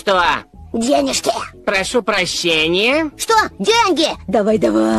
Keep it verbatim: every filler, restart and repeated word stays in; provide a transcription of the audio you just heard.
что? Денежки. Прошу прощения. Что? Деньги? Давай, давай.